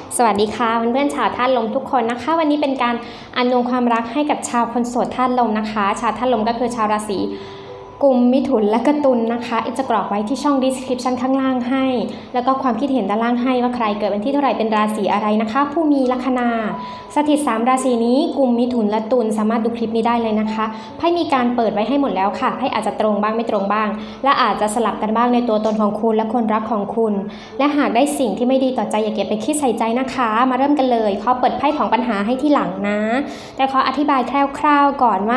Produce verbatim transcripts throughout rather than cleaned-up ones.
สวัสดีค่ะเพื่อนๆชาวธาตุลมทุกคนนะคะวันนี้เป็นการอำนวยความรักให้กับชาวคนโสดธาตุลมนะคะชาวธาตุลมก็คือชาวราศีกุมมิถุนและกตุลนะคะอิจะกรอกไว้ที่ช่อง description ข้างล่างให้แล้วก็ความคิดเห็นด้านล่างให้ว่าใครเกิดวันที่เท่าไหร่เป็นราศีอะไรนะคะผู้มีลัคนาสถิตสามราศีนี้กุมมิถุนและตุลสามารถดูคลิปนี้ได้เลยนะคะไพ่มีการเปิดไว้ให้หมดแล้วค่ะไพ่อาจจะตรงบ้างไม่ตรงบ้างและอาจจะสลับกันบ้างในตัวตนของคุณและคนรักของคุณและหากได้สิ่งที่ไม่ดีต่อใจอย่าเก็บไปคิดใส่ใจนะคะมาเริ่มกันเลยขอเปิดไพ่ของปัญหาให้ที่หลังนะแต่ขออธิบายคร่าวๆก่อนว่า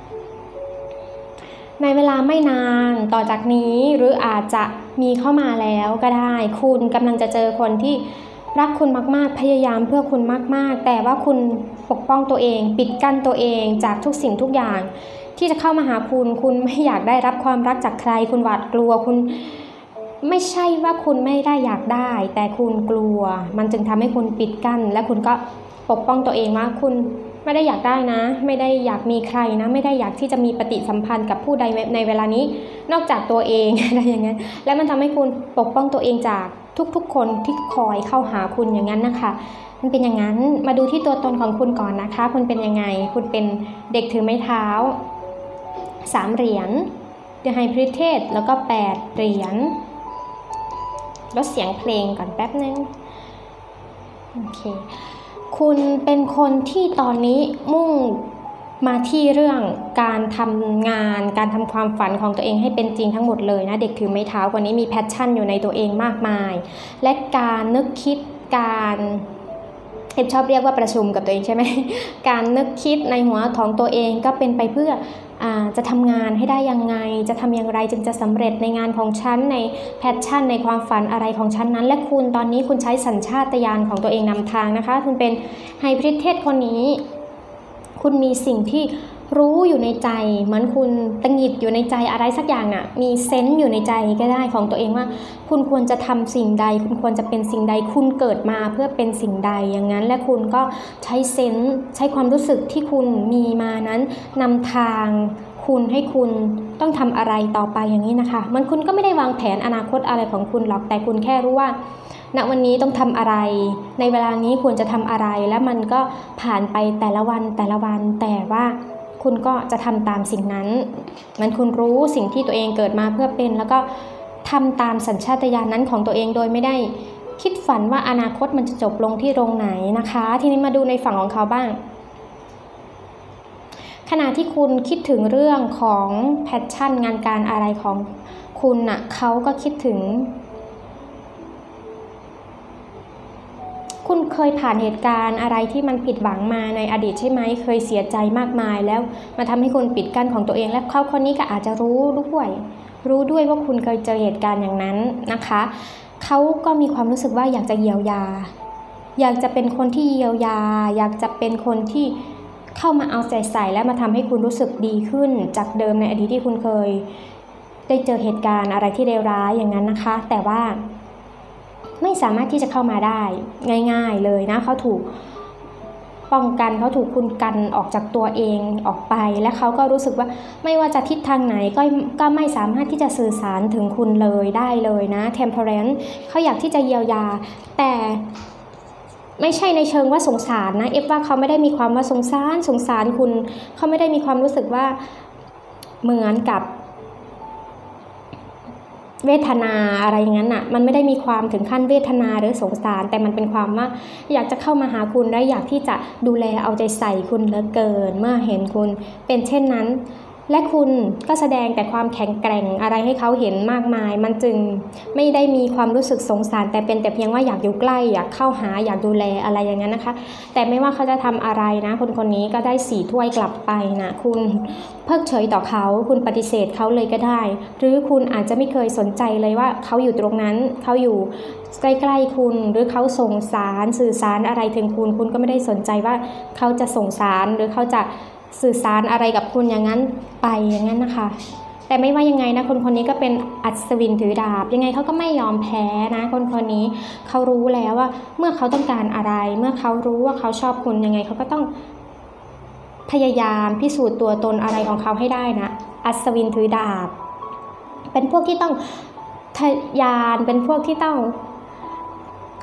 ในเวลาไม่นานต่อจากนี้หรืออาจจะมีเข้ามาแล้วก็ได้คุณกำลังจะเจอคนที่รักคุณมากๆพยายามเพื่อคุณมากๆแต่ว่าคุณปกป้องตัวเองปิดกั้นตัวเองจากทุกสิ่งทุกอย่างที่จะเข้ามาหาคุณคุณไม่อยากได้รับความรักจากใครคุณหวาดกลัวคุณไม่ใช่ว่าคุณไม่ได้อยากได้แต่คุณกลัวมันจึงทำให้คุณปิดกั้นและคุณก็ปกป้องตัวเองว่าคุณไม่ได้อยากได้นะไม่ได้อยากมีใครนะไม่ได้อยากที่จะมีปฏิสัมพันธ์กับผู้ใดในเวลานี้นอกจากตัวเองอะไรอย่างเงี้ยและมันทำให้คุณปกป้องตัวเองจากทุกๆคนที่คอยเข้าหาคุณอย่างนั้นนะคะมันเป็นอย่างนั้นมาดูที่ตัวตนของคุณก่อนนะคะคุณเป็นยังไงคุณเป็นเด็กถือไม้เท้าสามเหรียญเดอะไฮพริเทสแล้วก็แปดเหรียญลดเสียงเพลงก่อนแป๊บนึงโอเคคุณเป็นคนที่ตอนนี้มุ่งมาที่เรื่องการทำงานการทำความฝันของตัวเองให้เป็นจริงทั้งหมดเลยนะเด็กถือไม้เท้าคนนี้มีแพชชั่นอยู่ในตัวเองมากมายและการนึกคิดการเอฟชอบเรียกว่าประชุมกับตัวเองใช่ไหมการนึกคิดในหัวของตัวเองก็เป็นไปเพื่อจะทำงานให้ได้ยังไงจะทำอย่างไรจึงจะสำเร็จในงานของฉันในแพชชั่นในความฝันอะไรของฉันนั้นและคุณตอนนี้คุณใช้สัญชาตญาณของตัวเองนำทางนะคะคุณเป็นไฮพริเทสคนนี้คุณมีสิ่งที่รู้อยู่ในใจเหมือนคุณตังหงิดอยู่ในใจอะไรสักอย่างน่ะมีเซนส์อยู่ในใจก็ได้ของตัวเองว่าคุณควรจะทำสิ่งใดคุณควรจะเป็นสิ่งใดคุณเกิดมาเพื่อเป็นสิ่งใดอย่างนั้นและคุณก็ใช้เซนส์ใช้ความรู้สึกที่คุณมีมานั้นนำทางคุณให้คุณต้องทำอะไรต่อไปอย่างนี้นะคะมันคุณก็ไม่ได้วางแผนอนาคตอะไรของคุณหรอกแต่คุณแค่รู้ว่าณวันนี้ต้องทำอะไรในเวลานี้ควรจะทำอะไรและมันก็ผ่านไปแต่ละวันแต่ละวันแต่ว่าคุณก็จะทำตามสิ่งนั้นมันคุณรู้สิ่งที่ตัวเองเกิดมาเพื่อเป็นแล้วก็ทำตามสัญชาตญาณนั้นของตัวเองโดยไม่ได้คิดฝันว่าอนาคตมันจะจบลงที่ตรงไหนนะคะทีนี้มาดูในฝั่งของเขาบ้างขณะที่คุณคิดถึงเรื่องของแพชชั่นงานการอะไรของคุณน่ะเขาก็คิดถึงคุณเคยผ่านเหตุการณ์อะไรที่มันผิดหวังมาในอดีตใช่ไหมเคยเสียใจมากมายแล้วมาทำให้คุณปิดกั้นของตัวเองและเขาคนนี้ก็อาจจะรู้ด้วยรู้ด้วยว่าคุณเคยเจอเหตุการณ์อย่างนั้นนะคะเขาก็มีความรู้สึกว่าอยากจะเยียวยาอยากจะเป็นคนที่เยียวยาอยากจะเป็นคนที่เข้ามาเอาใจใส่และมาทำให้คุณรู้สึกดีขึ้นจากเดิมในอดีตที่คุณเคยได้เจอเหตุการณ์อะไรที่เลวร้ายอย่างนั้นนะคะแต่ว่าไม่สามารถที่จะเข้ามาได้ง่ายๆเลยนะเขาถูกป้องกันเขาถูกคุณกันออกจากตัวเองออกไปและเขาก็รู้สึกว่าไม่ว่าจะทิศทางไหนก็ก็ไม่สามารถที่จะสื่อสารถึงคุณเลยได้เลยนะ Temperance เขาอยากที่จะเยียวยาแต่ไม่ใช่ในเชิงว่าสงสารนะเอฟว่าเขาไม่ได้มีความว่าสงสารสงสารคุณเขาไม่ได้มีความรู้สึกว่าเหมือนกับเวทนาอะไรอย่างนั้นอ่ะมันไม่ได้มีความถึงขั้นเวทนาหรือสงสารแต่มันเป็นความว่าอยากจะเข้ามาหาคุณและอยากที่จะดูแลเอาใจใส่คุณเหลือเกินเมื่อเห็นคุณเป็นเช่นนั้นและคุณก็แสดงแต่ความแข็งแกร่งอะไรให้เขาเห็นมากมายมันจึงไม่ได้มีความรู้สึกสงสารแต่เป็นแต่เพียงว่าอยากอยู่ใกล้อยากเข้าหาอยากดูแลอะไรอย่างนั้นนะคะแต่ไม่ว่าเขาจะทำอะไรนะคนคนนี้ก็ได้สี่ถ้วยกลับไปนะคุณเพิกเฉยต่อเขาคุณปฏิเสธเขาเลยก็ได้หรือคุณอาจจะไม่เคยสนใจเลยว่าเขาอยู่ตรงนั้นเขาอยู่ใกล้ๆคุณหรือเขาส่งสารสื่อสารอะไรถึงคุณคุณก็ไม่ได้สนใจว่าเขาจะส่งสารหรือเขาจะสื่อสารอะไรกับคุณอย่างนั้นไปอย่างนั้นนะคะแต่ไม่ว่ายังไงนะคนคนนี้ก็เป็นอัศวินถือดาบยังไงเขาก็ไม่ยอมแพ้นะคนคนนี้เขารู้แล้วว่าเมื่อเขาต้องการอะไรเมื่อเขารู้ว่าเขาชอบคุณยังไงเขาก็ต้องพยายามพิสูจน์ตัวตนอะไรของเขาให้ได้นะอัศวินถือดาบเป็นพวกที่ต้องทะยานเป็นพวกที่ต้อง ก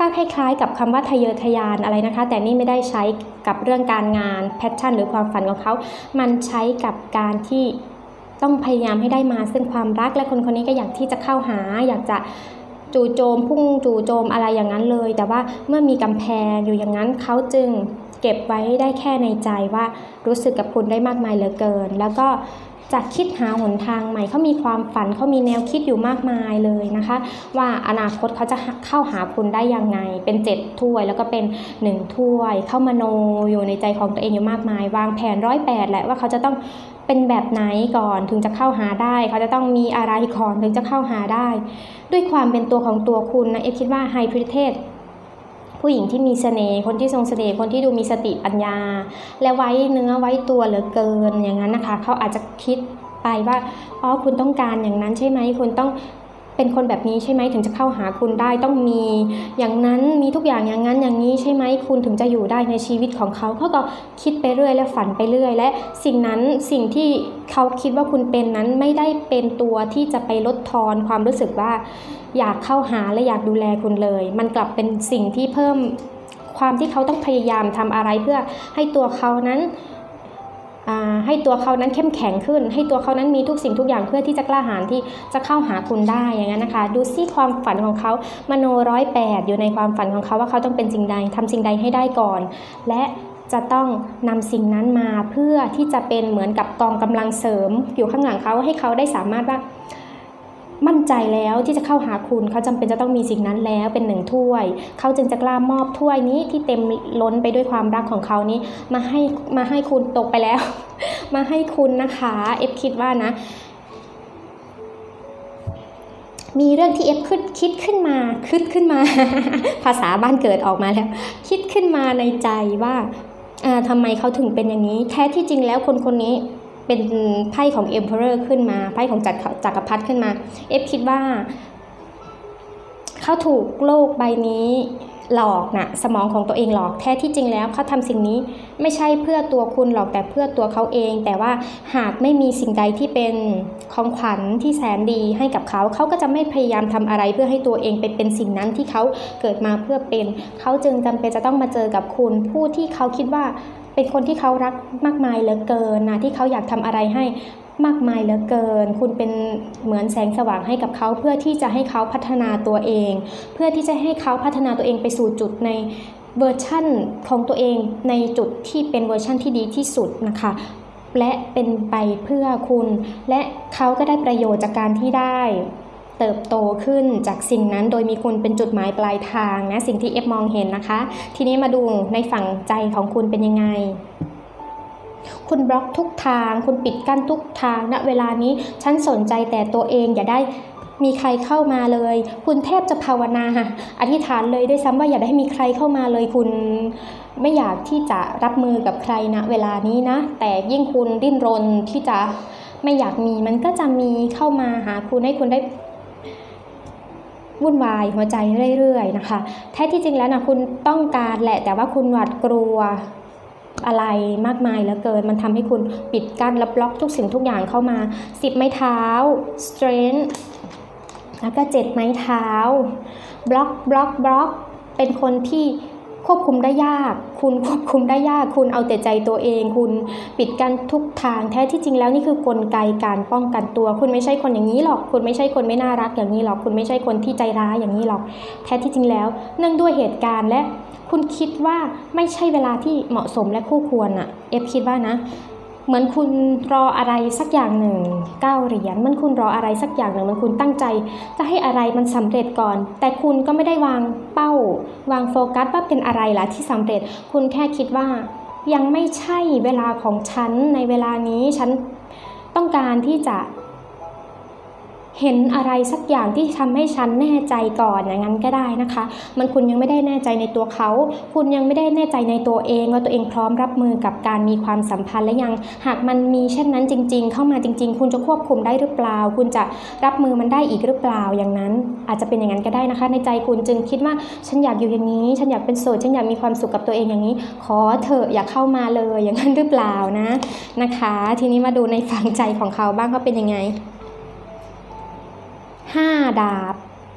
ก็คล้ายๆกับคำว่าทะเยอทะยานอะไรนะคะแต่นี่ไม่ได้ใช้กับเรื่องการงานแพชชั่นหรือความฝันของเขามันใช้กับการที่ต้องพยายามให้ได้มาซึ่งความรักและคนคนนี้ก็อยากที่จะเข้าหาอยากจะจู่โจมพุ่งจู่โจมอะไรอย่างนั้นเลยแต่ว่าเมื่อมีกำแพงอยู่อย่างนั้นเขาจึงเก็บไว้ได้แค่ในใจว่ารู้สึกกับคุณได้มากมายเหลือเกินแล้วก็จะคิดหาหนทางใหม่เขามีความฝันเขามีแนวคิดอยู่มากมายเลยนะคะว่าอนาคตเขาจะเข้าหาคุณได้ยังไงเป็นเจ็ดถ้วยแล้วก็เป็นหนึ่งถ้วยเข้ามโนอยู่ในใจของตัวเองอยู่มากมายวางแผนร้อยแปดแหละว่าเขาจะต้องเป็นแบบไหนก่อนถึงจะเข้าหาได้เขาจะต้องมีอะไรก่อนถึงจะเข้าหาได้ด้วยความเป็นตัวของตัวคุณนะเอฟคิดว่าไฮพริเทสผู้หญิงที่มีเสน่ห์คนที่ทรงเสน่ห์คนที่ดูมีสติปัญญาและไว้เนื้อไว้ตัวเหลือเกินอย่างนั้นนะคะเขาอาจจะคิดไปว่าอ๋อคุณต้องการอย่างนั้นใช่ไหมคุณต้องเป็นคนแบบนี้ใช่ไหมถึงจะเข้าหาคุณได้ต้องมีอย่างนั้นมีทุกอย่างอย่างนั้นอย่างนี้ใช่ไหมคุณถึงจะอยู่ได้ในชีวิตของเขาเขาก็คิดไปเรื่อยและฝันไปเรื่อยและสิ่งนั้นสิ่งที่เขาคิดว่าคุณเป็นนั้นไม่ได้เป็นตัวที่จะไปลดทอนความรู้สึกว่าอยากเข้าหาและอยากดูแลคุณเลยมันกลับเป็นสิ่งที่เพิ่มความที่เขาต้องพยายามทำอะไรเพื่อให้ตัวเขานั้นให้ตัวเขานั้นเข้มแข็งขึ้นให้ตัวเขานั้นมีทุกสิ่งทุกอย่างเพื่อที่จะกล้าหาญที่จะเข้าหาคุณได้อย่างนั้นนะคะดูซิความฝันของเขามโนร้อยแปดอยู่ในความฝันของเขาว่าเขาต้องเป็นสิ่งใดทำสิ่งใดให้ได้ก่อนและจะต้องนำสิ่งนั้นมาเพื่อที่จะเป็นเหมือนกับกองกำลังเสริมอยู่ข้างหลังเขาให้เขาได้สามารถว่ามั่นใจแล้วที่จะเข้าหาคุณเขาจำเป็นจะต้องมีสิ่งนั้นแล้วเป็นหนึ่งถ้วยเขาจึงจะกล้ามอบถ้วยนี้ที่เต็มล้นไปด้วยความรักของเขานี้มาให้มาให้คุณตกไปแล้ว มาให้คุณนะคะเอฟคิดว่านะมีเรื่องที่เอฟคิดคิดขึ้นมาคิดขึ้นมา ภาษาบ้านเกิดออกมาแล้วคิดขึ้นมาในใจว่าทำไมเขาถึงเป็นอย่างนี้แท้ที่จริงแล้วคนคนนี้เป็นไพ่ของ Emperor ขึ้นมาไพ่ของจักรจักรพรรดิขึ้นมาเอฟคิดว่าเขาถูกโลกใบนี้หลอกนะสมองของตัวเองหลอกแท้ที่จริงแล้วเขาทำสิ่งนี้ไม่ใช่เพื่อตัวคุณหรอกแต่เพื่อตัวเขาเองแต่ว่าหากไม่มีสิ่งใดที่เป็นของขวัญที่แสนดีให้กับเขาเขาก็จะไม่พยายามทำอะไรเพื่อให้ตัวเองเป็นเป็นสิ่งนั้นที่เขาเกิดมาเพื่อเป็นเขาจึงจำเป็นจะต้องมาเจอกับคุณผู้ที่เขาคิดว่าเป็นคนที่เขารักมากมายเหลือเกินนะที่เขาอยากทำอะไรให้มากมายเหลือเกินคุณเป็นเหมือนแสงสว่างให้กับเขาเพื่อที่จะให้เขาพัฒนาตัวเองเพื่อที่จะให้เขาพัฒนาตัวเองไปสู่จุดในเวอร์ชั่นของตัวเองในจุดที่เป็นเวอร์ชั่นที่ดีที่สุดนะคะและเป็นไปเพื่อคุณและเขาก็ได้ประโยชน์จากการที่ได้เติบโตขึ้นจากสิ่งนั้นโดยมีคุณเป็นจุดหมายปลายทางนะสิ่งที่เอฟมองเห็นนะคะทีนี้มาดูในฝั่งใจของคุณเป็นยังไงคุณบล็อกทุกทางคุณปิดกั้นทุกทางณเวลานี้ฉันสนใจแต่ตัวเองอย่าได้มีใครเข้ามาเลยคุณแทบจะภาวนาอธิษฐานเลยด้วยซ้ำว่าอย่าได้มีใครเข้ามาเลยคุณไม่อยากที่จะรับมือกับใครณเวลานี้นะแต่ยิ่งคุณดิ้นรนที่จะไม่อยากมีมันก็จะมีเข้ามาหาคุณให้คุณได้วุ่นวายหัวใจเรื่อยๆนะคะแท้ที่จริงแล้วนะคุณต้องการแหละแต่ว่าคุณหวาดกลัวอะไรมากมายเหลือเกินมันทำให้คุณปิดกั้นและบล็อกทุกสิ่งทุกอย่างเข้ามาสิบไม้เท้า strength แล้วก็เจ็ดไม้เท้าบล็อกบล็อกบล็อกเป็นคนที่ควบคุมได้ยากคุณควบคุมได้ยากคุณเอาแต่ใจตัวเองคุณปิดกั้นทุกทางแท้ที่จริงแล้วนี่คือกลไกการป้องกันตัวคุณไม่ใช่คนอย่างนี้หรอกคุณไม่ใช่คนไม่น่ารักอย่างนี้หรอกคุณไม่ใช่คนที่ใจร้ายอย่างนี้หรอกแท้ที่จริงแล้วเนื่องด้วยเหตุการณ์และคุณคิดว่าไม่ใช่เวลาที่เหมาะสมและคู่ควรอ่ะเอฟคิดว่านะเหมือนคุณรออะไรสักอย่างหนึ่งเก้าเหรียญมันคุณรออะไรสักอย่างหนึ่งมันคุณตั้งใจจะให้อะไรมันสำเร็จก่อนแต่คุณก็ไม่ได้วางเป้าวางโฟกัสว่าเป็นอะไรล่ะที่สำเร็จคุณแค่คิดว่ายังไม่ใช่เวลาของฉันในเวลานี้ฉันต้องการที่จะเห็นอะไรสักอย่างที่ทำให้ฉันแน่ใจก่อนอย่างนั้นก็ได้นะคะมันคุณยังไม่ได้แน่ใจในตัวเขาคุณยังไม่ได้แน่ใจในตัวเองว่าตัวเองพร้อมรับมือกับการมีความสัมพันธ์และยังหากมันมีเช่นนั้นจริงๆเข้ามาจริงๆคุณจะควบคุมได้หรือเปล่าคุณจะรับมือมันได้อีกหรือเปล่าอย่างนั้นอาจจะเป็นอย่างนั้นก็ได้นะคะในใจคุณจึงคิดว่าฉันอยากอยู่อย่างนี้ฉันอยากเป็นโสดฉันอยากมีความสุขกับตัวเองอย่างนี้ขอเถอะอย่าเข้ามาเลยอย่างนั้นหรือเปล่านะนะคะทีนี้มาดูในฝั่งใจของเขาบ้างเขาเป็นยังไงห้าดาบ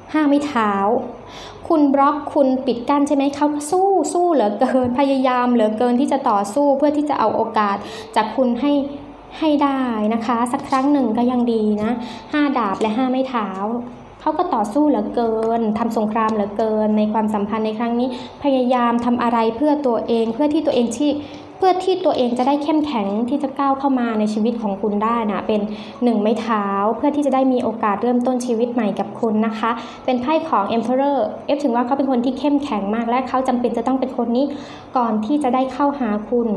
ห้าไม้เท้าคุณบล็อกคุณปิดกั้นใช่ไหมเขาสู้สู้เหลือเกินพยายามเหลือเกินที่จะต่อสู้เพื่อที่จะเอาโอกาสจากคุณให้ให้ได้นะคะสักครั้งหนึ่งก็ยังดีนะห้าดาบและห้าไม้เท้าเขาก็ต่อสู้เหลือเกินทำสงครามเหลือเกินในความสัมพันธ์ในครั้งนี้พยายามทำอะไรเพื่อตัวเองเพื่อที่ตัวเองที่เพื่อที่ตัวเองจะได้เข้มแข็งที่จะก้าวเข้ามาในชีวิตของคุณได้นะเป็นหนึ่งไม้เท้าเพื่อที่จะได้มีโอกาสเริ่มต้นชีวิตใหม่กับคุณนะคะเป็นไพ่ของ Emperor เอฟถึงว่าเขาเป็นคนที่เข้มแข็งมากและเขาจำเป็นจะต้องเป็นคนนี้ก่อนที่จะได้เข้าหาคุณ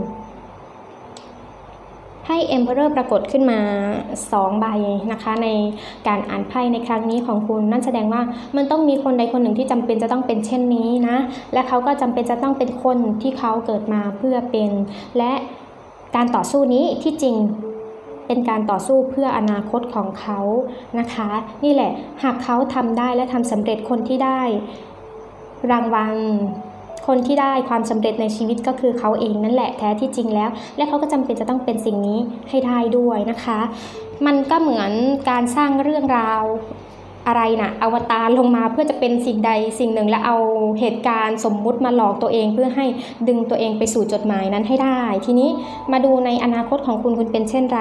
ไพ่ Emperor ปรากฏขึ้นมาสองใบนะคะในการอ่านไพ่ในครั้งนี้ของคุณนั่นแสดงว่ามันต้องมีคนใดคนหนึ่งที่จำเป็นจะต้องเป็นเช่นนี้นะและเขาก็จำเป็นจะต้องเป็นคนที่เขาเกิดมาเพื่อเป็นและการต่อสู้นี้ที่จริงเป็นการต่อสู้เพื่ออนาคตของเขานะคะนี่แหละหากเขาทำได้และทำสำเร็จคนที่ได้รางวัลคนที่ได้ความสำเร็จในชีวิตก็คือเขาเองนั่นแหละแท้ที่จริงแล้วและเขาก็จำเป็นจะต้องเป็นสิ่งนี้ให้ได้ด้วยนะคะมันก็เหมือนการสร้างเรื่องราวอะไรนะอวตารลงมาเพื่อจะเป็นสิ่งใดสิ่งหนึ่งและเอาเหตุการณ์สมมุติมาหลอกตัวเองเพื่อให้ดึงตัวเองไปสู่จุดหมายนั้นให้ได้ทีนี้มาดูในอนาคตของคุณคุณเป็นเช่นไร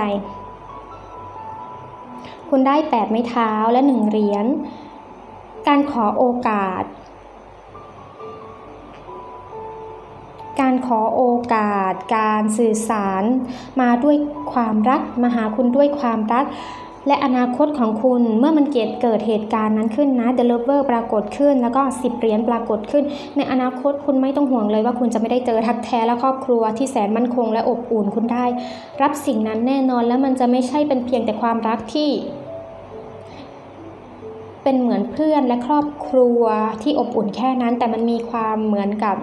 คุณได้แปดไม้เท้าและหนึ่งเหรียญการขอโอกาสการขอโอกาสการสื่อสารมาด้วยความรักมาหาคุณด้วยความรักและอนาคตของคุณเมื่อมันเกิดเกิดเหตุการณ์นั้นขึ้นนะ The Lover ปรากฏขึ้นแล้วก็สิบเหรียญปรากฏขึ้นในอนาคตคุณไม่ต้องห่วงเลยว่าคุณจะไม่ได้เจอรักแท้และครอบครัวที่แสนมั่นคงและอบอุ่นคุณได้รับสิ่งนั้นแน่นอนแล้วมันจะไม่ใช่เป็นเพียงแต่ความรักที่เป็นเหมือนเพื่อนและครอบครัวที่อบอุ่นแค่นั้นแต่มันมีความเหมือนกับ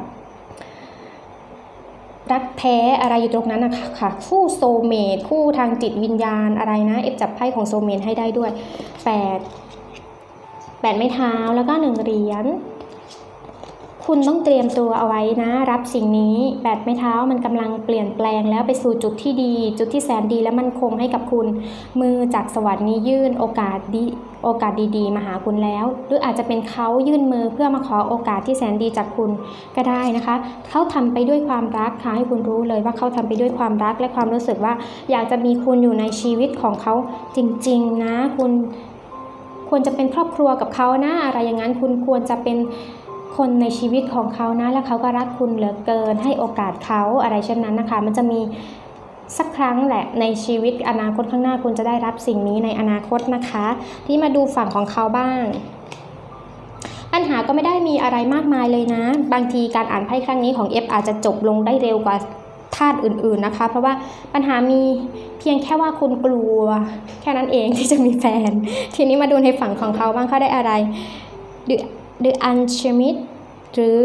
รักแท้อะไรอยู่ตรงนั้นนะคะค่ะคู่โซลเมทคู่ทางจิตวิญญาณอะไรนะเอฟจับไพ่ของโซลเมทให้ได้ด้วยแปดแปดไม้เท้าแล้วก็หนึ่งเหรียญคุณต้องเตรียมตัวเอาไว้นะรับสิ่งนี้แปดไม้เท้ามันกำลังเปลี่ยนแปลงแล้วไปสู่จุดที่ดีจุดที่แสนดีและมั่นคงให้กับคุณมือจากสวรรค์นี้ยื่นโอกาสดีโอกาสดีๆมาหาคุณแล้วหรืออาจจะเป็นเขายื่นมือเพื่อมาขอโอกาสที่แสนดีจากคุณก็ได้นะคะเขาทำไปด้วยความรักค่ะให้คุณรู้เลยว่าเขาทำไปด้วยความรักและความรู้สึกว่าอยากจะมีคุณอยู่ในชีวิตของเขาจริงๆนะคุณควรจะเป็นครอบครัวกับเขานะอะไรอย่างนั้นคุณควรจะเป็นคนในชีวิตของเขานะและเขาก็รักคุณเหลือเกินให้โอกาสเขาอะไรเช่นนั้นนะคะมันจะมีสักครั้งแหละในชีวิตอนาคตข้างหน้าคุณจะได้รับสิ่งนี้ในอนาคตนะคะที่มาดูฝั่งของเขาบ้างปัญหาก็ไม่ได้มีอะไรมากมายเลยนะบางทีการอ่านไพ่ครั้งนี้ของ F อาจจะจบลงได้เร็วกว่าธาตุอื่นๆนะคะเพราะว่าปัญหามีเพียงแค่ว่าคุณกลัวแค่นั้นเองที่จะมีแฟนทีนี้มาดูในฝั่งของเขาบ้างเขาได้อะไร The The Unchemist หรือ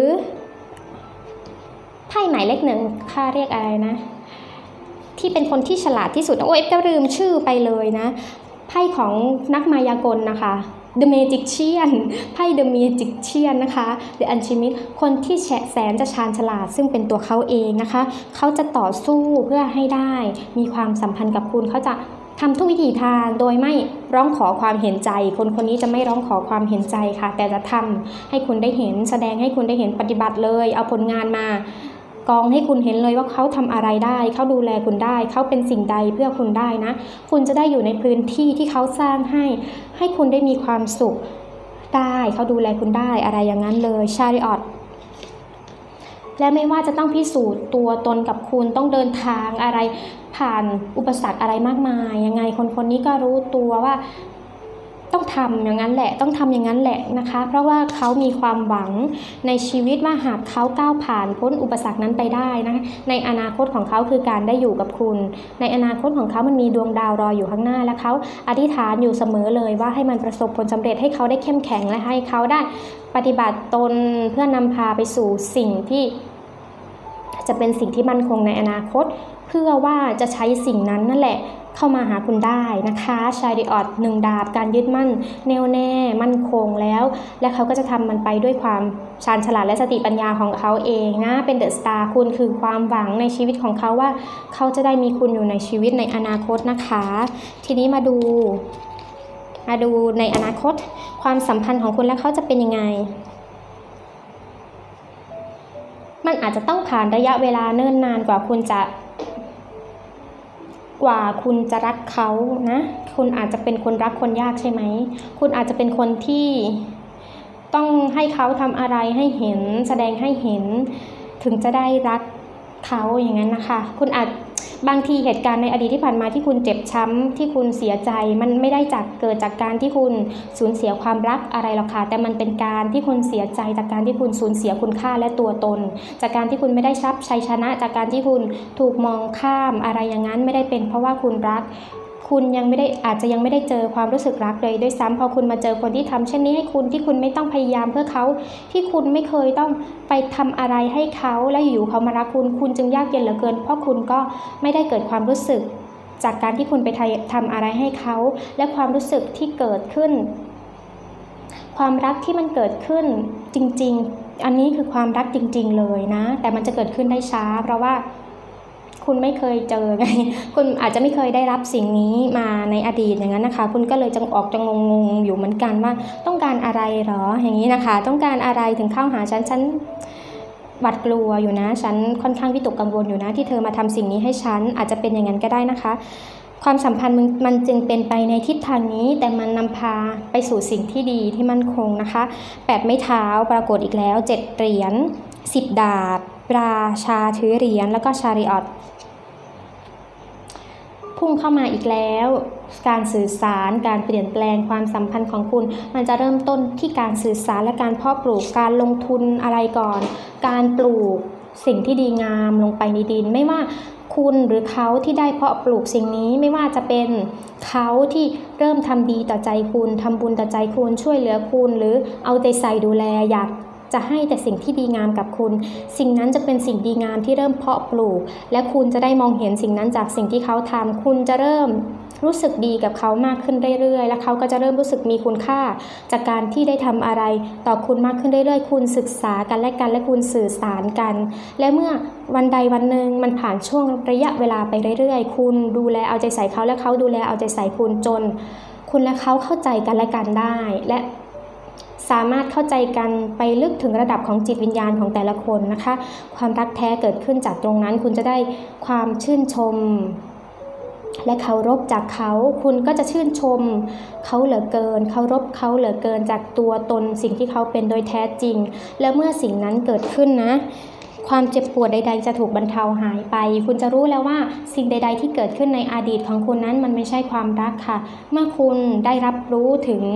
ไพ่หมายเลขหนึ่งค่าเรียกอะไรนะที่เป็นคนที่ฉลาดที่สุดโอ้ยก็ลืมชื่อไปเลยนะไพ่ของนักมายากลนะคะ The Magician ไพ่ The Magician นะคะ The Alchemist คนที่แสนจะชาญฉลาดซึ่งเป็นตัวเขาเองนะคะเขาจะต่อสู้เพื่อให้ได้มีความสัมพันธ์กับคุณเขาจะทำทุกวิถีทางโดยไม่ร้องขอความเห็นใจคนคนนี้จะไม่ร้องขอความเห็นใจค่ะแต่จะทำให้คุณได้เห็นแสดงให้คุณได้เห็นปฏิบัติเลยเอาผลงานมากองให้คุณเห็นเลยว่าเขาทำอะไรได้เขาดูแลคุณได้เขาเป็นสิ่งใดเพื่อคุณได้นะคุณจะได้อยู่ในพื้นที่ที่เขาสร้างให้ให้คุณได้มีความสุขได้เขาดูแลคุณได้อะไรอย่างนั้นเลยชาริออตและไม่ว่าจะต้องพิสูจน์ตัวตนกับคุณต้องเดินทางอะไรผ่านอุปสรรคอะไรมากมายยังไงคนคนนี้ก็รู้ตัวว่าต้องทำอย่างนั้นแหละต้องทำอย่างนั้นแหละนะคะเพราะว่าเขามีความหวังในชีวิตว่าหากเขาก้าวผ่านพ้นอุปสรรคนั้นไปได้นะในอนาคตของเขาคือการได้อยู่กับคุณในอนาคตของเขามันมีดวงดาวรออยู่ข้างหน้าและเขาอธิษฐานอยู่เสมอเลยว่าให้มันประสบผลสำเร็จให้เขาได้เข้มแข็งและให้เขาได้ปฏิบัติตนเพื่อนำพาไปสู่สิ่งที่จะเป็นสิ่งที่มั่นคงในอนาคตเพื่อว่าจะใช้สิ่งนั้นนั่นแหละเข้ามาหาคุณได้นะคะชาริออตหนึ่งดาบการยึดมั่นแน่วแน่มั่นคงแล้วและเขาก็จะทำมันไปด้วยความชาญฉลาดและสติปัญญาของเขาเองนะเป็นเดอะสตาร์คุณคือความหวังในชีวิตของเขาว่าเขาจะได้มีคุณอยู่ในชีวิตในอนาคตนะคะทีนี้มาดูมาดูในอนาคตความสัมพันธ์ของคุณและเขาจะเป็นยังไงมันอาจจะต้องผ่านระยะเวลาเนิ่นนานกว่าคุณจะกว่าคุณจะรักเขานะคุณอาจจะเป็นคนรักคนยากใช่ไหมคุณอาจจะเป็นคนที่ต้องให้เขาทำอะไรให้เห็นแสดงให้เห็นถึงจะได้รักเขาอย่างนั้นนะคะคุณอาจบางทีเหตุการณ์ในอดีตที่ผ่านมาที่คุณเจ็บช้ำที่คุณเสียใจมันไม่ได้จากเกิดจากการที่คุณสูญเสียความรักอะไรหรอกค่ะแต่มันเป็นการที่คุณเสียใจจากการที่คุณสูญเสียคุณค่าและตัวตนจากการที่คุณไม่ได้รับชัยชนะจากการที่คุณถูกมองข้ามอะไรอย่างนั้นไม่ได้เป็นเพราะว่าคุณรักคุณยังไม่ได้อาจจะยังไม่ได้เจอความรู้สึกรักเลยด้วยซ้ำพอคุณมาเจอคนที่ทำเช่นนี้ให้คุณที่คุณไม่ต้องพยายามเพื่อเขาที่คุณไม่เคยต้องไปทำอะไรให้เขาแล้วอยู่เขามารักคุณคุณจึงยากเย็นเหลือเกินเพราะคุณก็ไม่ได้เกิดความรู้สึกจากการที่คุณไปทำอะไรให้เขาและความรู้สึกที่เกิดขึ้นความรักที่มันเกิดขึ้นจริงๆอันนี้คือความรักจริงๆเลยนะแต่มันจะเกิดขึ้นได้ช้าเพราะว่าคุณไม่เคยเจอไงคุณอาจจะไม่เคยได้รับสิ่งนี้มาในอดีตอย่างนั้นนะคะคุณก็เลยจะออกจะงงๆอยู่เหมือนกันว่าต้องการอะไรหรออย่างนี้นะคะต้องการอะไรถึงเข้าหาฉันฉันหวาดกลัวอยู่นะฉันค่อนข้างวิตกกังวลอยู่นะที่เธอมาทำสิ่งนี้ให้ฉันอาจจะเป็นอย่างนั้นก็ได้นะคะความสัมพันธ์มันมันจึงเป็นไปในทิศทางนี้แต่มันนำพาไปสู่สิ่งที่ดีที่มั่นคงนะคะแปดไม้เท้าปรากฏอีกแล้วเจ็ดเหรียญสิบดาบราชาถือเหรียญแล้วก็ชาริออตพุ่งเข้ามาอีกแล้วการสื่อสารการเปลี่ยนแปลงความสัมพันธ์ของคุณมันจะเริ่มต้นที่การสื่อสารและการเพาะปลูกการลงทุนอะไรก่อนการปลูกสิ่งที่ดีงามลงไปในดินไม่ว่าคุณหรือเขาที่ได้เพาะปลูกสิ่งนี้ไม่ว่าจะเป็นเขาที่เริ่มทำดีต่อใจคุณทำบุญต่อใจคุณช่วยเหลือคุณหรือเอาใจใส่ดูแลอยากจะให้แต่สิ่งที่ดีงามกับคุณสิ่งนั้นจะเป็นสิ่งดีงามที่เริ่มเพาะปลูกและคุณจะได้มองเห็นสิ่งนั้นจากสิ่งที่เขาทำคุณจะเริ่มรู้สึกดีกับเขามากขึ้นเรื่อยๆและเขาก็จะเริ่มรู้สึกมีคุณค่าจากการที่ได้ทำอะไรต่อคุณมากขึ้นเรื่อยๆคุณศึกษากันและกันและคุณสื่อสารกันและเมื่อวันใดวันหนึ่งมันผ่านช่วงระยะเวลาไปเรื่อยๆคุณดูแลเอาใจใส่เขาและเขาดูแลเอาใจใส่คุณจนคุณและเขาเข้าใจกันและกันได้และสามารถเข้าใจกันไปลึกถึงระดับของจิตวิญญาณของแต่ละคนนะคะความรักแท้เกิดขึ้นจากตรงนั้นคุณจะได้ความชื่นชมและเคารพจากเขาคุณก็จะชื่นชมเขาเหลือเกินเคารพเขาเหลือเกินจากตัวตนสิ่งที่เขาเป็นโดยแท้จริงแล้วเมื่อสิ่งนั้นเกิดขึ้นนะความเจ็บปวดใดๆจะถูกบรรเทาหายไปคุณจะรู้แล้วว่าสิ่งใดๆที่เกิดขึ้นในอดีตของคุณนั้นมันไม่ใช่ความรักค่ะเมื่อคุณได้รับรู้ถึง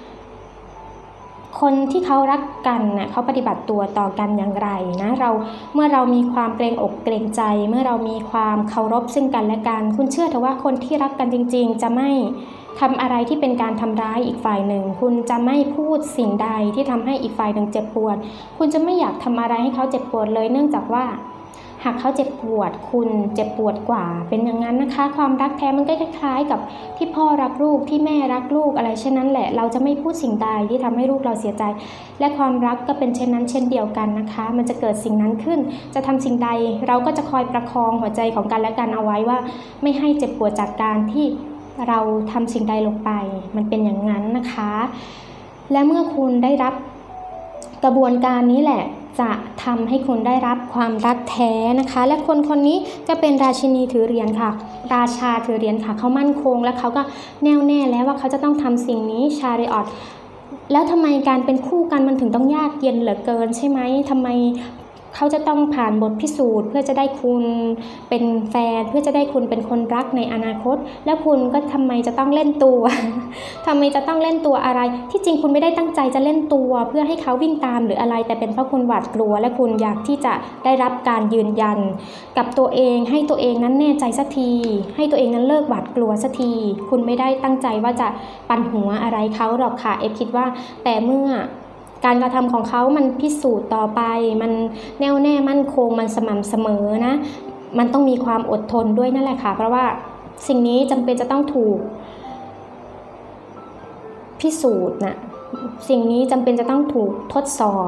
คนที่เขารักกันน่ะเขาปฏิบัติตัวต่อกันอย่างไรนะเราเมื่อเรามีความเกรงอกเกรงใจเมื่อเรามีความเคารพซึ่งกันและกันคุณเชื่อเถอะว่าคนที่รักกันจริงๆจะไม่ทำอะไรที่เป็นการทำร้ายอีกฝ่ายหนึ่งคุณจะไม่พูดสิ่งใดที่ทำให้อีกฝ่ายหนึ่งเจ็บปวดคุณจะไม่อยากทำอะไรให้เขาเจ็บปวดเลยเนื่องจากว่าหากเขาเจ็บปวดคุณเจ็บปวดกว่าเป็นอย่างนั้นนะคะความรักแท้มันก็คล้ายๆกับที่พ่อรักลูกที่แม่รักลูกอะไรเช่นนั้นแหละเราจะไม่พูดสิ่งใดที่ทำให้ลูกเราเสียใจและความรักก็เป็นเช่นนั้นเช่นเดียวกันนะคะมันจะเกิดสิ่งนั้นขึ้นจะทำสิ่งใดเราก็จะคอยประคองหัวใจของกันและกันเอาไว้ว่าไม่ให้เจ็บปวดจากการที่เราทำสิ่งใดลงไปมันเป็นอย่างนั้นนะคะและเมื่อคุณได้รับกระบวนการนี้แหละจะทำให้คุณได้รับความรักแท้นะคะและคนคนนี้จะเป็นราชินีถือเหรียญค่ะราชาถือเหรียญค่ะเขามั่นคงและเขาก็แน่วแน่แล้วว่าเขาจะต้องทำสิ่งนี้ชาริออตแล้วทำไมการเป็นคู่กันมันถึงต้องยากเย็นเหลือเกินใช่ไหมทำไมเขาจะต้องผ่านบทพิสูจน์เพื่อจะได้คุณเป็นแฟนเพื่อจะได้คุณเป็นคนรักในอนาคตแล้วคุณก็ทำไมจะต้องเล่นตัวทำไมจะต้องเล่นตัวอะไรที่จริงคุณไม่ได้ตั้งใจจะเล่นตัวเพื่อให้เขาวิ่งตามหรืออะไรแต่เป็นเพราะคุณหวาดกลัวและคุณอยากที่จะได้รับการยืนยันกับตัวเองให้ตัวเองนั้นแน่ใจสักทีให้ตัวเองนั้นเลิกหวาดกลัวสักทีคุณไม่ได้ตั้งใจว่าจะปั่นหัวอะไรเขาหรอกค่ะเอฟคิดว่าแต่เมื่อการกระทำของเขามันพิสูจน์ต่อไปมันแน่วแน่มั่นคงมันสม่ำเสมอนะมันต้องมีความอดทนด้วยนั่นแหละค่ะเพราะว่าสิ่งนี้จำเป็นจะต้องถูกพิสูจน์นะสิ่งนี้จำเป็นจะต้องถูกทดสอบ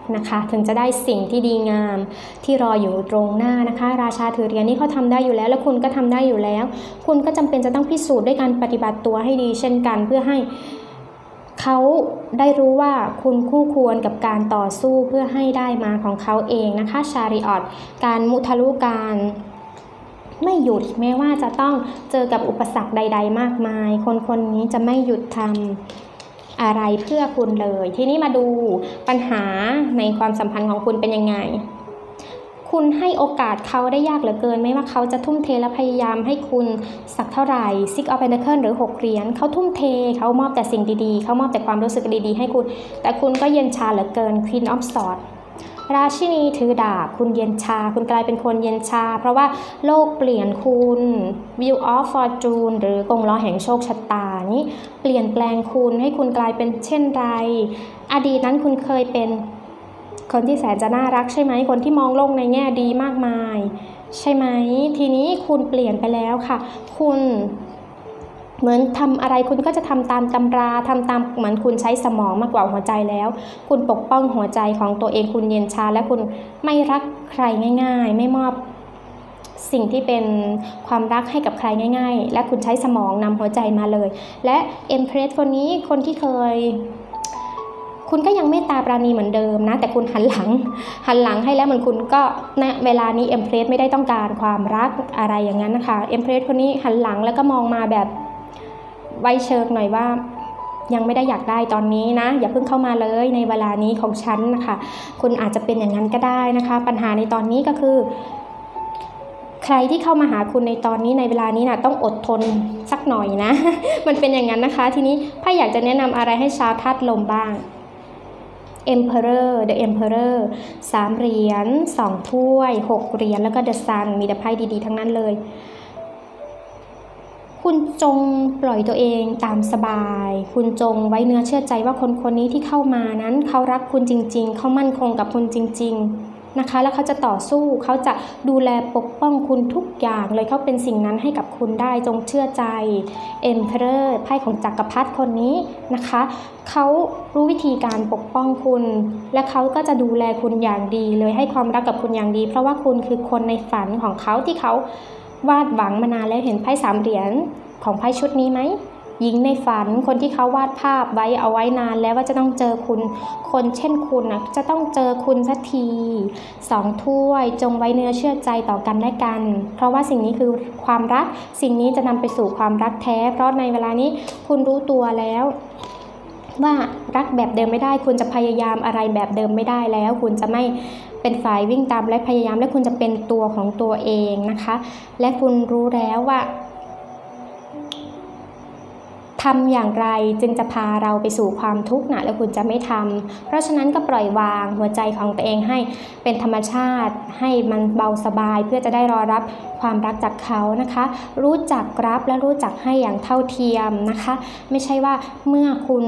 นะคะถึงจะได้สิ่งที่ดีงามที่รออยู่ตรงหน้านะคะราชาถือเหรียญนี่เขาทำได้อยู่แล้วและคุณก็ทำได้อยู่แล้วคุณก็จำเป็นจะต้องพิสูจน์ด้วยการปฏิบัติตัวให้ดีเช่นกันเพื่อให้เขาได้รู้ว่าคุณคู่ควรกับการต่อสู้เพื่อให้ได้มาของเขาเองนะคะชาริออตการมุทะลุการไม่หยุดแม้ว่าจะต้องเจอกับอุปสรรคใดๆมากมายคนคนนี้จะไม่หยุดทำอะไรเพื่อคุณเลยทีนี้มาดูปัญหาในความสัมพันธ์ของคุณเป็นยังไงคุณให้โอกาสเขาได้ยากเหลือเกินไม่ว่าเขาจะทุ่มเทและพยายามให้คุณสักเท่าไหร่ Six of Pentacles หรือหกเหรียญเขาทุ่มเทเขามอบแต่สิ่งดีๆเขามอบแต่ความรู้สึกดีๆให้คุณแต่คุณก็เย็นชาเหลือเกิน Queen of Swords ราชินีถือดาบคุณเย็นชาคุณกลายเป็นคนเย็นชาเพราะว่าโลกเปลี่ยนคุณ Wheel of Fortune หรือกงล้อแห่งโชคชะตานี้เปลี่ยนแปลงคุณให้คุณกลายเป็นเช่นไรอดีตนั้นคุณเคยเป็นคนที่แสนจะน่ารักใช่ไหมคนที่มองโลกในแง่ดีมากมายใช่ไหมทีนี้คุณเปลี่ยนไปแล้วค่ะคุณเหมือนทำอะไรคุณก็จะทำตามตำราทำตามเหมือนคุณใช้สมองมากกว่าหัวใจแล้วคุณปกป้องหัวใจของตัวเองคุณเย็นชาและคุณไม่รักใครง่ายๆไม่มอบสิ่งที่เป็นความรักให้กับใครง่ายๆและคุณใช้สมองนำหัวใจมาเลยและเอ็มเพรสคนนี้คนที่เคยคุณก็ยังเมตตาปราณีเหมือนเดิมนะแต่คุณหันหลังหันหลังให้แล้วเหมือนคุณก็ณเวลานี้เอ็มเพรสไม่ได้ต้องการความรักอะไรอย่างนั้นนะคะเอ็มเพรสคนนี้หันหลังแล้วก็มองมาแบบไว้เชิงหน่อยว่ายังไม่ได้อยากได้ตอนนี้นะอย่าเพิ่งเข้ามาเลยในเวลานี้ของฉันนะคะคุณอาจจะเป็นอย่างนั้นก็ได้นะคะปัญหาในตอนนี้ก็คือใครที่เข้ามาหาคุณในตอนนี้ในเวลานี้นะต้องอดทนสักหน่อยนะ มันเป็นอย่างนั้นนะคะทีนี้ถ้าอยากจะแนะนำอะไรให้ชาวธาตุลมบ้าง Emperor The Emperor สามเหรียญสองถ้วยหกเหรียญแล้วก็ The Sun มีแต่ไพ่ดีๆทั้งนั้นเลยคุณจงปล่อยตัวเองตามสบายคุณจงไว้เนื้อเชื่อใจว่าคนคนนี้ที่เข้ามานั้นเขารักคุณจริงๆเขามั่นคงกับคุณจริงๆนะคะแล้วเขาจะต่อสู้เขาจะดูแลปกป้องคุณทุกอย่างเลยเขาเป็นสิ่งนั้นให้กับคุณได้จงเชื่อใจ Emperor ไพ่ของจักรพรรดิคนนี้นะคะเขารู้วิธีการปกป้องคุณและเขาก็จะดูแลคุณอย่างดีเลยให้ความรักกับคุณอย่างดีเพราะว่าคุณคือคนในฝันของเขาที่เขาวาดหวังมานานแล้วเห็นไพ่สามเหรียญของไพ่ชุดนี้ไหมหญิงในฝันคนที่เขาวาดภาพไว้เอาไว้นานแล้วว่าจะต้องเจอคุณคนเช่นคุณนะจะต้องเจอคุณสักทีสองถ้วยจงไว้เนื้อเชื่อใจต่อกันและกันเพราะว่าสิ่งนี้คือความรักสิ่งนี้จะนำไปสู่ความรักแท้เพราะในเวลานี้คุณรู้ตัวแล้วว่ารักแบบเดิมไม่ได้คุณจะพยายามอะไรแบบเดิมไม่ได้แล้วคุณจะไม่เป็นฝ่ายวิ่งตามและพยายามและคุณจะเป็นตัวของตัวเองนะคะและคุณรู้แล้วว่าทำอย่างไรจึงจะพาเราไปสู่ความทุกข์นะแล้วคุณจะไม่ทำเพราะฉะนั้นก็ปล่อยวางหัวใจของตัวเองให้เป็นธรรมชาติให้มันเบาสบายเพื่อจะได้รอรับความรักจากเขานะคะรู้จักรับและรู้จักให้อย่างเท่าเทียมนะคะไม่ใช่ว่าเมื่อคุณ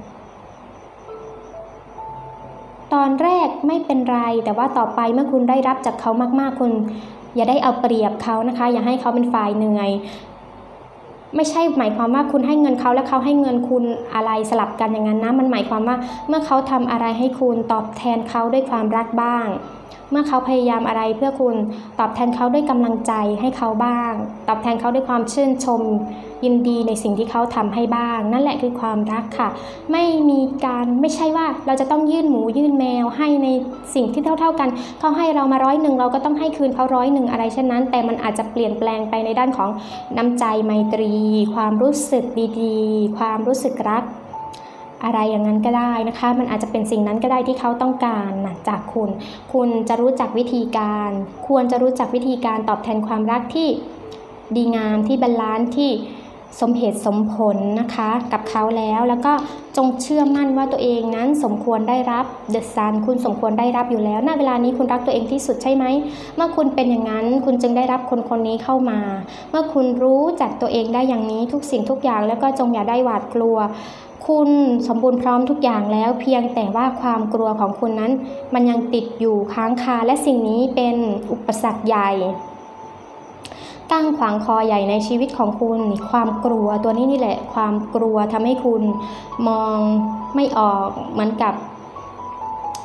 ตอนแรกไม่เป็นไรแต่ว่าต่อไปเมื่อคุณได้รับจากเขามากๆคุณอย่าได้เอาเปรียบเขานะคะอย่าให้เขาเป็นฝ่ายเหนื่อยไม่ใช่หมายความว่าคุณให้เงินเขาแล้วเขาให้เงินคุณอะไรสลับกันอย่างนั้นนะมันหมายความว่าเมื่อเขาทำอะไรให้คุณตอบแทนเขาด้วยความรักบ้างเมื่อเขาพยายามอะไรเพื่อคุณตอบแทนเขาด้วยกำลังใจให้เขาบ้างตอบแทนเขาด้วยความชื่นชมยินดีในสิ่งที่เขาทำให้บ้างนั่นแหละคือความรักค่ะไม่มีการไม่ใช่ว่าเราจะต้องยื่นหมูยื่นแมวให้ในสิ่งที่เท่าๆกันเขาให้เรามาร้อยหนึ่งเราก็ต้องให้คืนเขาร้อยหนึ่งอะไรเช่นนั้นแต่มันอาจจะเปลี่ยนแปลงไปในด้านของน้ำใจไมตรีความรู้สึกดีๆความรู้สึกรักอะไรอย่างนั้นก็ได้นะคะมันอาจจะเป็นสิ่งนั้นก็ได้ที่เขาต้องการนะจากคุณคุณจะรู้จักวิธีการควรจะรู้จักวิธีการตอบแทนความรักที่ดีงามที่บาลานซ์ที่สมเหตุสมผลนะคะกับเขาแล้วแล้วก็จงเชื่อมั่นว่าตัวเองนั้นสมควรได้รับเดอะซันคุณสมควรได้รับอยู่แล้วณเวลานี้คุณรักตัวเองที่สุดใช่ไหมเมื่อคุณเป็นอย่างนั้นคุณจึงได้รับคนคนนี้เข้ามาเมื่อคุณรู้จักตัวเองได้อย่างนี้ทุกสิ่งทุกอย่างแล้วก็จงอย่าได้หวาดกลัวคุณสมบูรณ์พร้อมทุกอย่างแล้วเพียงแต่ว่าความกลัวของคุณนั้นมันยังติดอยู่ค้างคาและสิ่งนี้เป็นอุปสรรคใหญ่ตั้งขวางคอใหญ่ในชีวิตของคุณความกลัวตัวนี้นี่แหละความกลัวทำให้คุณมองไม่ออกเหมือนกับ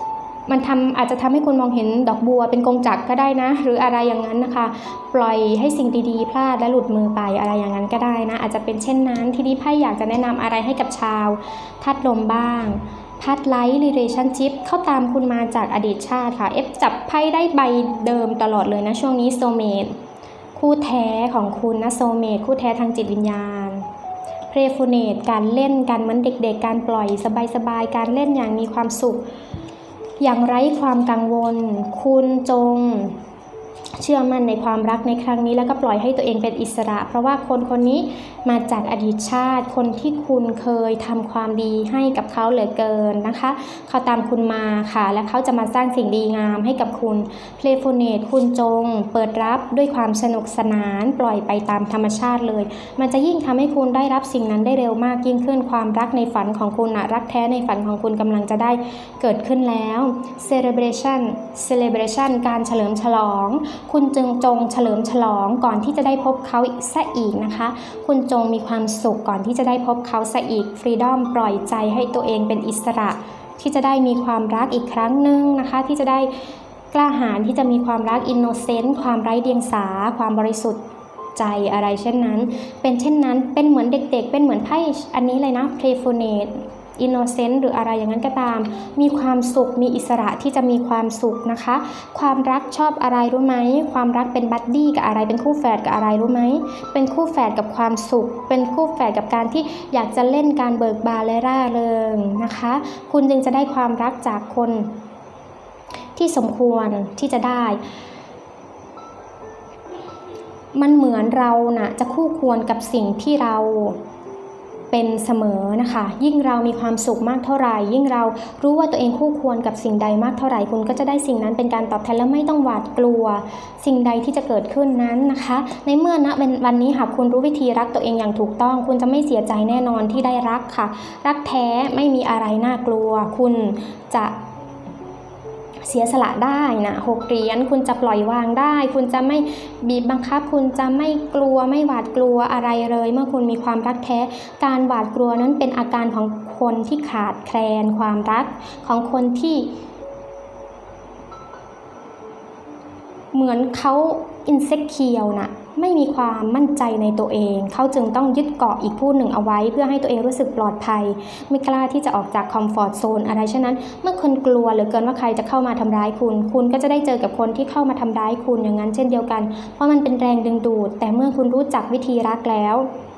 มันทำอาจจะทำให้คุณมองเห็นดอกบัวเป็นกงจักรก็ได้นะหรืออะไรอย่างนั้นนะคะปล่อยให้สิ่งดีๆพลาดและหลุดมือไปอะไรอย่างนั้นก็ได้นะอาจจะเป็นเช่นนั้นทีนี้ไพ่อยากจะแนะนำอะไรให้กับชาวธาตุลมบ้างพัดไลท์ relationship เข้าตามคุณมาจากอดีตชาติค่ะเอฟจับไพ่ได้ใบเดิมตลอดเลยนะช่วงนี้โซเมตคู่แท้ของคุณนะโซเมตคู่แท้ทางจิตวิญญาณเพลฟูเนตการเล่นกันเหมือนเด็กๆการปล่อยสบายๆการเล่นอย่างมีความสุขอย่างไร้ความกังวลคุณจงเชื่อมั่นในความรักในครั้งนี้แล้วก็ปล่อยให้ตัวเองเป็นอิสระเพราะว่าคนคนนี้มาจากอดีตชาติคนที่คุณเคยทำความดีให้กับเขาเหลือเกินนะคะเขาตามคุณมาค่ะและเขาจะมาสร้างสิ่งดีงามให้กับคุณเพลโฟเนตคุณจงเปิดรับด้วยความสนุกสนานปล่อยไปตามธรรมชาติเลยมันจะยิ่งทำให้คุณได้รับสิ่งนั้นได้เร็วมากยิ่งขึ้นความรักในฝันของคุณนะรักแท้ในฝันของคุณกำลังจะได้เกิดขึ้นแล้ว celebration celebration การเฉลิมฉลองคุณจึงจงเฉลิมฉลองก่อนที่จะได้พบเขาซะอีกนะคะคุณจงมีความสุขก่อนที่จะได้พบเขาซะอีก freedom ปล่อยใจให้ตัวเองเป็นอิสระที่จะได้มีความรักอีกครั้งหนึ่งนะคะที่จะได้กล้าหาญที่จะมีความรัก innocent ความไร้เดียงสาความบริสุทธิ์ใจอะไรเช่นนั้นเป็นเช่นนั้นเป็นเหมือนเด็กๆเป็นเหมือนไพ่อันนี้เลยนะ playfulnessอินโนเซนต์หรืออะไรอย่างนั้นก็ตามมีความสุขมีอิสระที่จะมีความสุขนะคะความรักชอบอะไรรู้ไหมความรักเป็นบัดดี้กับอะไรเป็นคู่แฝดกับอะไรรู้ไหมเป็นคู่แฝดกับความสุขเป็นคู่แฝดกับการที่อยากจะเล่นการเบิกบานและร่าเริงนะคะคุณจึงจะได้ความรักจากคนที่สมควรที่จะได้มันเหมือนเรานะ่ะจะคู่ควรกับสิ่งที่เราเป็นเสมอนะคะยิ่งเรามีความสุขมากเท่าไหร่ยิ่งเรารู้ว่าตัวเองคู่ควรกับสิ่งใดมากเท่าไหร่คุณก็จะได้สิ่งนั้นเป็นการตอบแทนและไม่ต้องหวาดกลัวสิ่งใดที่จะเกิดขึ้นนั้นนะคะในเมื่อณวันนี้หากคุณรู้วิธีรักตัวเองอย่างถูกต้องคุณจะไม่เสียใจแน่นอนที่ได้รักค่ะรักแท้ไม่มีอะไรน่ากลัวคุณจะเสียสละได้นะหกเหรียญคุณจะปล่อยวางได้คุณจะไม่บีบบังคับคุณจะไม่กลัวไม่หวาดกลัวอะไรเลยเมื่อคุณมีความรักแท้การหวาดกลัวนั้นเป็นอาการของคนที่ขาดแคลนความรักของคนที่เหมือนเขาอินเซ็กเคียวนะไม่มีความมั่นใจในตัวเองเขาจึงต้องยึดเกาะอีกผู้หนึ่งเอาไว้เพื่อให้ตัวเองรู้สึกปลอดภัยไม่กล้าที่จะออกจากคอมฟอร์ตโซนอะไรฉะนั้นเมื่อคุณกลัวเหลือเกินว่าใครจะเข้ามาทำร้ายคุณคุณก็จะได้เจอกับคนที่เข้ามาทำร้ายคุณอย่างนั้นเช่นเดียวกันเพราะมันเป็นแรงดึงดูดแต่เมื่อคุณรู้จักวิธีรักแล้ว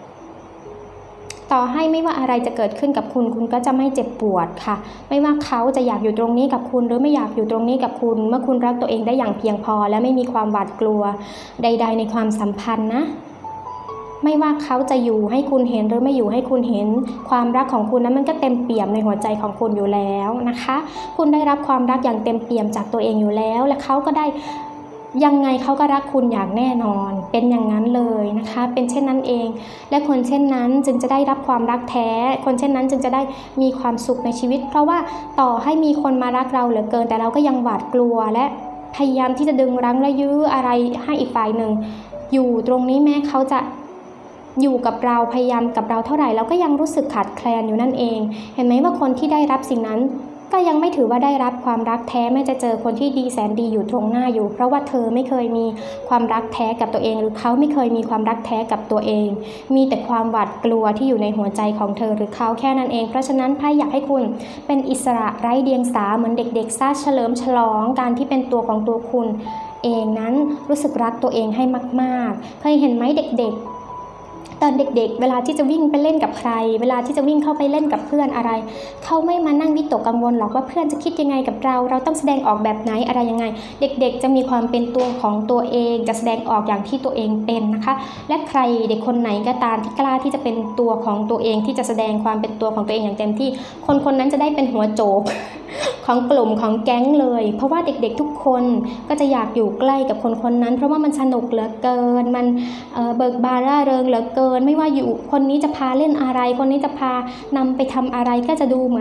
ต่อให้ไม่ว่าอะไรจะเกิดขึ้นกับคุณคุณก็จะไม่เจ็บปวดค่ะไม่ว่าเขาจะอยากอยู่ตรงนี้กับคุณหรือไม่อยากอยู่ตรงนี้กับคุณเมื่อคุณรักตัวเองได้อย่างเพียงพอและไม่มีความหวาดกลัวใดๆในความสัมพันธ์นะไม่ว่าเขาจะอยู่ให้คุณเห็นหรือไม่อยู่ให้คุณเห็นความรักของคุณนั้นมันก็เต็มเปี่ยมในหัวใจของคุณอยู่แล้วนะคะคุณได้รับความรักอย่างเต็มเปี่ยมจากตัวเองอยู่แล้วและเขาก็ได้ยังไงเขาก็รักคุณอย่างแน่นอนเป็นอย่างนั้นเลยนะคะเป็นเช่นนั้นเองและคนเช่นนั้นจึงจะได้รับความรักแท้คนเช่นนั้นจึงจะได้มีความสุขในชีวิตเพราะว่าต่อให้มีคนมารักเราเหลือเกินแต่เราก็ยังหวาดกลัวและพยายามที่จะดึงรั้งและยื้ออะไรให้อีกฝ่ายหนึ่งอยู่ตรงนี้แม้เขาจะอยู่กับเราพยายามกับเราเท่าไหร่เราก็ยังรู้สึกขาดแคลนอยู่นั่นเองเห็นไหมว่าคนที่ได้รับสิ่งนั้นก็ยังไม่ถือว่าได้รับความรักแท้แม้จะเจอคนที่ดีแสนดีอยู่ตรงหน้าอยู่เพราะว่าเธอไม่เคยมีความรักแท้กับตัวเองหรือเขาไม่เคยมีความรักแท้กับตัวเองมีแต่ความหวาดกลัวที่อยู่ในหัวใจของเธอหรือเขาแค่นั้นเองเพราะฉะนั้นไพ่อยากให้คุณเป็นอิสระไร้เดียงสาเหมือนเด็กๆซ่าเฉลิมฉลองการที่เป็นตัวของตัวคุณเองนั้นรู้สึกรักตัวเองให้มากๆเคยเห็นไหมเด็กๆตอนเด็กๆเวลาที่จะวิ่งไปเล่นกับใครเวลาที่จะวิ่งเข้าไปเล่นกับเพื่อนอะไรเขาไม่มานั่งวิตกกังวลหรอกว่าเพื่อนจะคิดยังไงกับเราเราต้องแสดงออกแบบไหนอะไรยังไงเด็กๆจะมีความเป็นตัวของตัวเองจะแสดงออกอย่างที่ตัวเองเป็นนะคะและใครเด็กคนไหนก็ตามที่กล้าที่จะเป็นตัวของตัวเองที่จะแสดงความเป็นตัวของตัวเองอย่างเต็มที่คนคนนั้นจะได้เป็นหัวโจกของกลุ่มของแก๊งเลยเพราะว่าเด็กๆทุกคนก็จะอยากอยู่ใกล้กับคนคนนั้นเพราะว่ามันสนุกเหลือเกินมันเอ่อเบิกบานร่าเริงเหลือเกินไม่ว่าอยู่คนนี้จะพาเล่นอะไรคนนี้จะพานำไปทำอะไรก็จะดูเหมือน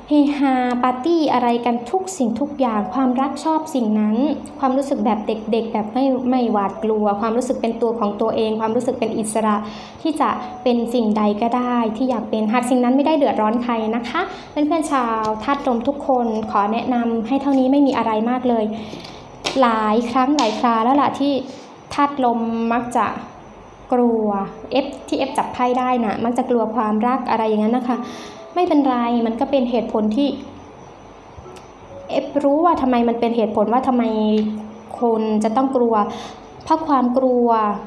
เฮฮาปาร์ตี้อะไรกันทุกสิ่งทุกอย่างความรักชอบสิ่งนั้นความรู้สึกแบบเด็กๆแบบไม่ไม่หวาดกลัวความรู้สึกเป็นตัวของตัวเองความรู้สึกเป็นอิสระที่จะเป็นสิ่งใดก็ได้ที่อยากเป็นหากสิ่งนั้นไม่ได้เดือดร้อนใครนะคะเพื่อนๆชาวธาตุลมทุกคนขอแนะนำให้เท่านี้ไม่มีอะไรมากเลยหลายครั้งหลายคราแล้วล่ะที่ธาตุลมมักจะกลัวเอฟที่เอฟจับไพ่ได้นะมักจะกลัวความรักอะไรอย่างนั้นนะคะไม่เป็นไรมันก็เป็นเหตุผลที่เอฟรู้ว่าทำไมมันเป็นเหตุผลว่าทำไมคนจะต้องกลัวเพราะความกลัว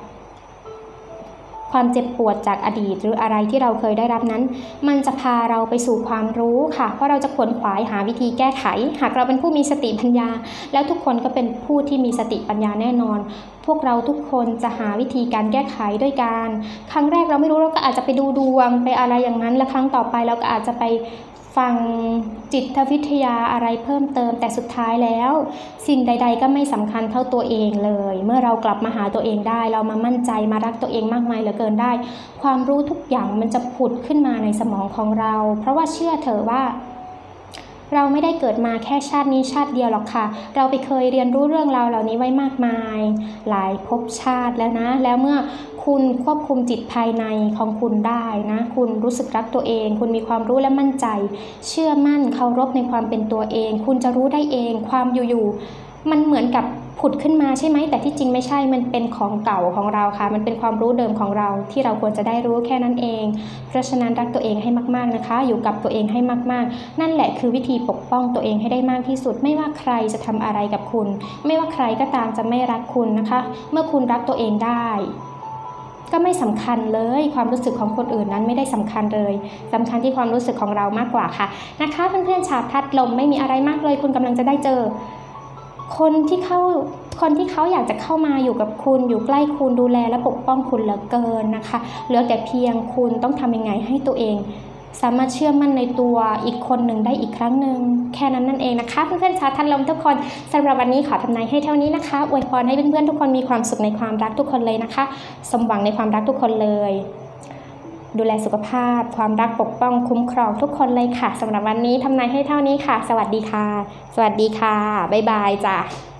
ความเจ็บปวดจากอดีตหรืออะไรที่เราเคยได้รับนั้นมันจะพาเราไปสู่ความรู้ค่ะเพราะเราจะขวนขวายหาวิธีแก้ไขหากเราเป็นผู้มีสติปัญญาแล้วทุกคนก็เป็นผู้ที่มีสติปัญญาแน่นอนพวกเราทุกคนจะหาวิธีการแก้ไขด้วยการครั้งแรกเราไม่รู้เราก็อาจจะไปดูดวงไปอะไรอย่างนั้นและครั้งต่อไปเราก็อาจจะไปฟังจิตวิทยาอะไรเพิ่มเติมแต่สุดท้ายแล้วสิ่งใดๆก็ไม่สำคัญเท่าตัวเองเลยเมื่อเรากลับมาหาตัวเองได้เรามามั่นใจมารักตัวเองมากมายเหลือเกินได้ความรู้ทุกอย่างมันจะผุดขึ้นมาในสมองของเราเพราะว่าเชื่อเถอะว่าเราไม่ได้เกิดมาแค่ชาตินี้ชาติเดียวหรอกค่ะเราไปเคยเรียนรู้เรื่องราวเหล่านี้ไว้มากมายหลายภพชาติแล้วนะแล้วเมื่อคุณควบคุมจิตภายในของคุณได้นะคุณรู้สึกรักตัวเองคุณมีความรู้และมั่นใจเชื่อมั่นเคารพในความเป็นตัวเองคุณจะรู้ได้เองความอยู่ๆมันเหมือนกับผุดขึ้นมาใช่ไหมแต่ที่จริงไม่ใช่มันเป็นของเก่าของเราค่ะมันเป็นความรู้เดิมของเราที่เราควรจะได้รู้แค่นั้นเองเพราะฉะนั้นรักตัวเองให้มากๆนะคะอยู่กับตัวเองให้มากๆนั่นแหละคือวิธีปกป้องตัวเองให้ได้มากที่สุดไม่ว่าใครจะทำอะไรกับคุณไม่ว่าใครก็ตามจะไม่รักคุณนะคะเมื่อคุณรักตัวเองได้ก็ไม่สำคัญเลยความรู้สึกของคนอื่นนั้นไม่ได้สำคัญเลยสำคัญที่ความรู้สึกของเรามากกว่าค่ะนะคะเพื่อนๆชาวธาตุลมไม่มีอะไรมากเลยคุณกำลังจะได้เจอคนที่เข้าคนที่เขาอยากจะเข้ามาอยู่กับคุณอยู่ใกล้คุณดูแลและปกป้องคุณเหลือเกินนะคะเหลือแต่เพียงคุณต้องทำยังไงให้ตัวเองสามารถเชื่อมั่นในตัวอีกคนหนึ่งได้อีกครั้งหนึ่งแค่นั้นนั่นเองนะคะเพื่อนๆชาวธาตุลมทุกคนสำหรับวันนี้ขอทำนายให้เท่านี้นะคะอวยพรให้เพื่อนๆทุกคนมีความสุขในความรักทุกคนเลยนะคะสมหวังในความรักทุกคนเลยดูแลสุขภาพความรักปกป้องคุ้มครองทุกคนเลยค่ะสำหรับวันนี้ทำนายให้เท่านี้ค่ะสวัสดีค่ะสวัสดีค่ะบ๊ายบายจ้ะ